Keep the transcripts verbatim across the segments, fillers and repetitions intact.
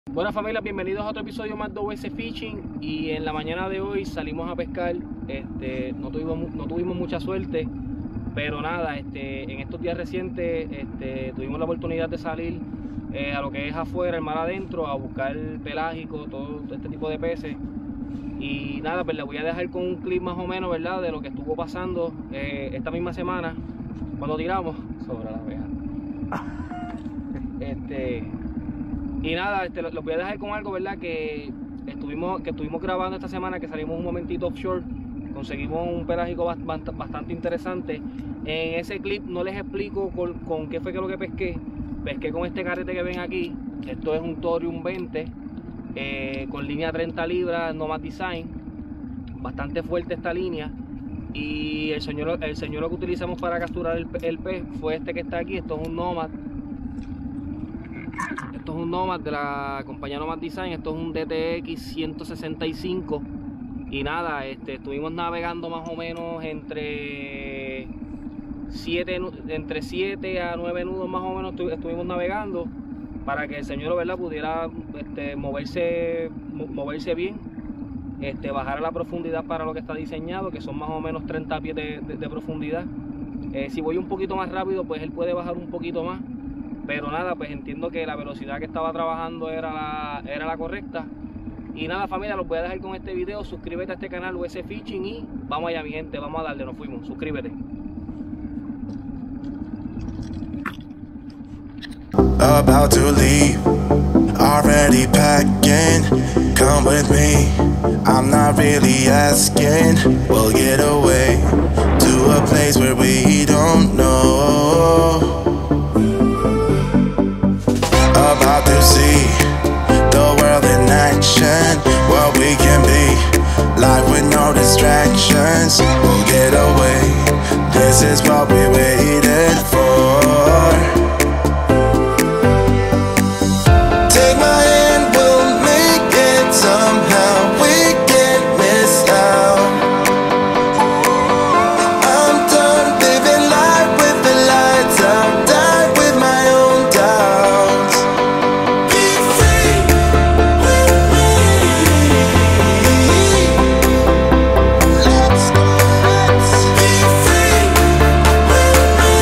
Buenas familias, bienvenidos a otro episodio más de O S Fishing. Y en la mañana de hoy salimos a pescar. Este, no, tuvimos, no tuvimos mucha suerte, pero nada, este, en estos días recientes este, tuvimos la oportunidad de salir eh, a lo que es afuera, el mar adentro, a buscar pelágico, todo este tipo de peces. Y nada, pues les voy a dejar con un clip más o menos, ¿verdad?, de lo que estuvo pasando eh, esta misma semana cuando tiramos sobre la abeja. Este, y nada, este, los voy a dejar con algo, ¿verdad?, que estuvimos, que estuvimos grabando esta semana, que salimos un momentito offshore, conseguimos un pelágico bastante, bastante interesante. En ese clip no les explico con, con qué fue que lo que pesqué. Pesqué con este carrete que ven aquí. Esto es un Thorium veinte eh, con línea treinta libras, Nomad Design. Bastante fuerte esta línea. Y el señuelo, el señuelo que utilizamos para capturar el, el pez fue este que está aquí. Esto es un Nomad. Esto es un Nomad de la compañía Nomad Design. Esto es un D T X ciento sesenta y cinco. Y nada, este, estuvimos navegando más o menos entre siete, entre siete a nueve nudos más o menos estuvimos navegando para que el señuelo, ¿verdad?, pudiera este, moverse, moverse bien, este, bajar a la profundidad para lo que está diseñado, que son más o menos treinta pies de, de, de profundidad. Eh, si voy un poquito más rápido, pues él puede bajar un poquito más, pero nada, pues entiendo que la velocidad que estaba trabajando era la, era la correcta. Y nada, familia, los voy a dejar con este video. Suscríbete a este canal O S Fishing y vamos allá, mi gente, vamos a darle, nos fuimos, suscríbete. About to leave, already packing. Come with me, I'm not really asking. We'll get away to a place where we don't know. About to see the world in action, what we can be, life with no distractions. We'll get away, this is what we waited for. Take my hand, we'll make it somehow. We can't miss out. I'm done living life with the lights out, die with my own doubts. Be free with me. Let's go, let's be free with me.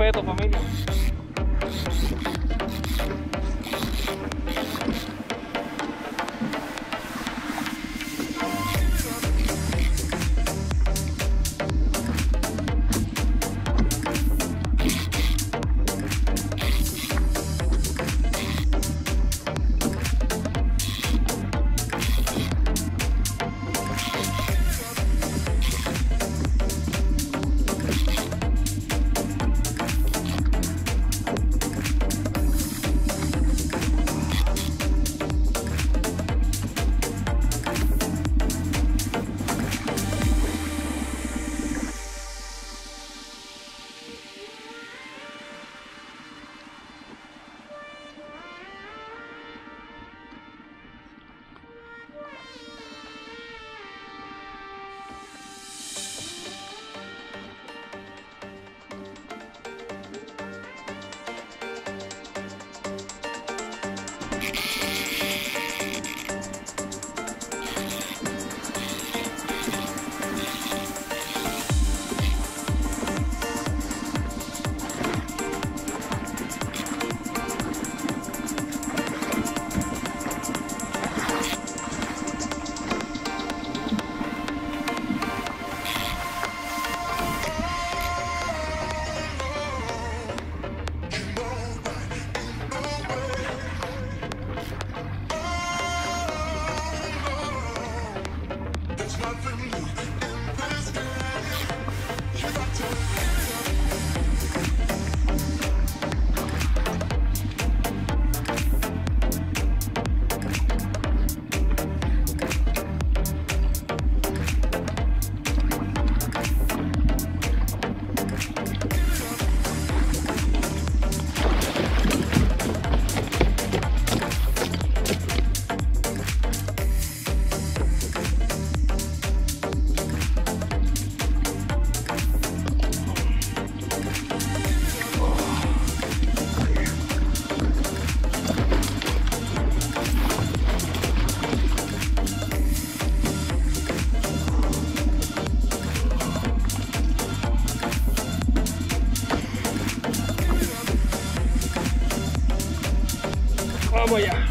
respeto, familia. Vamos allá.